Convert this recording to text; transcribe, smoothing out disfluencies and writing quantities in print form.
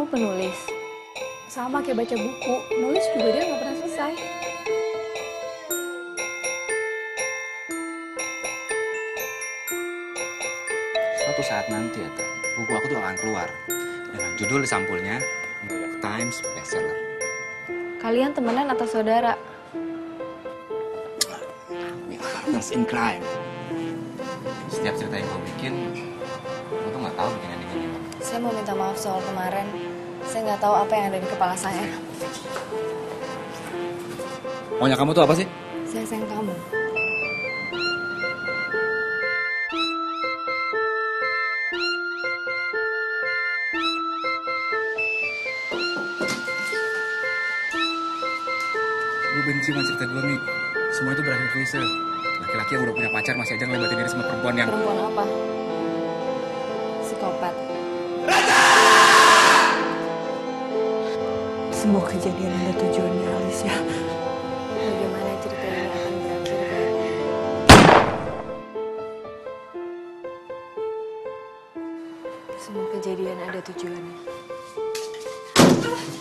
kamu penulis? Sama kayak baca buku, nulis juga dia nggak pernah selesai. Suatu saat nanti ya, buku aku tuh akan keluar dengan judul sampulnya New York Times bestseller. Kalian temenan atau saudara? We are partners in crime. Setiap cerita yang kau bikin, aku tuh nggak tahu bikin endingnya gimana. Saya mau minta maaf soal kemarin. Saya nggak tahu apa yang ada di kepala saya. Maunya kamu tuh apa sih? Saya sayang kamu. Gue benci sama cerita gue nih. Semua itu berakhir klise. Laki-laki yang udah punya pacar masih aja ngelebatin diri sama perempuan yang... Perempuan apa? Psikopat. Semua kejadian ada tujuannya, Alicia. Bagaimana cerita ini akan berakhir, Kak? Semua kejadian ada tujuannya.